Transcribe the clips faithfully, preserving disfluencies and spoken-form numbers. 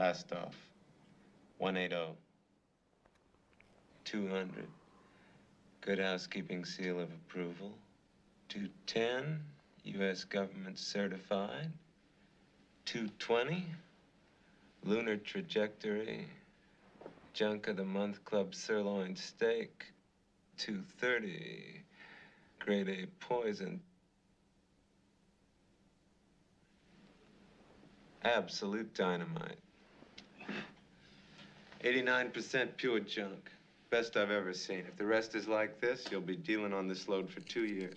Blast off. one eighty. two hundred. Good housekeeping seal of approval. two ten. U S government certified. two twenty. Lunar trajectory. Junk of the month club sirloin steak. two thirty. Grade A poison. Absolute dynamite. eighty-nine percent pure junk. Best I've ever seen. If the rest is like this, you'll be dealing on this load for two years.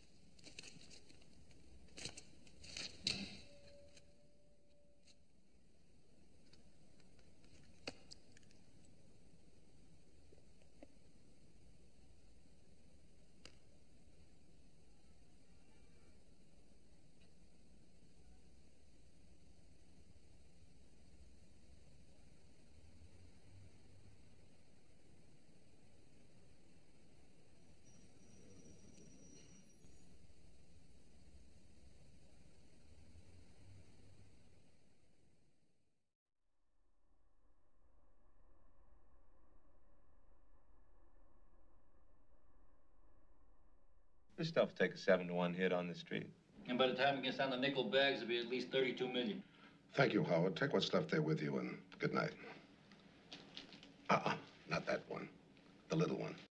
This stuff will take a seven to one hit on the street. And by the time it gets down to nickel bags, it'll be at least thirty-two million. Thank you, Howard. Take what's left there with you, and good night. Uh-uh, not that one. The little one.